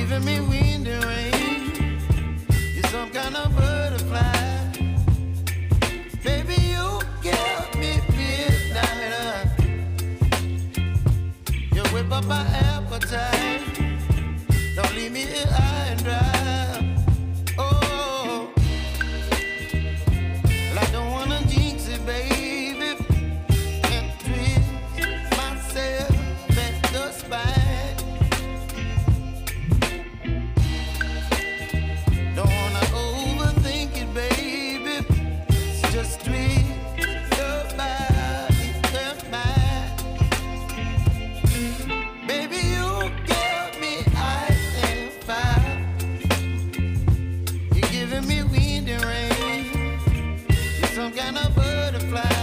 giving me wind and rain. You're some kind of butterfly. Baby, you give me midnight. You whip up my appetite. Don't leave me here high and dry. Oh, well, I don't wanna jinx it, baby, and twist myself at the spine. Don't wanna overthink it, baby. It's just twist your body and mine. Baby, you give me ice and fire. You're giving me wind and rain. You're some kind of butterfly.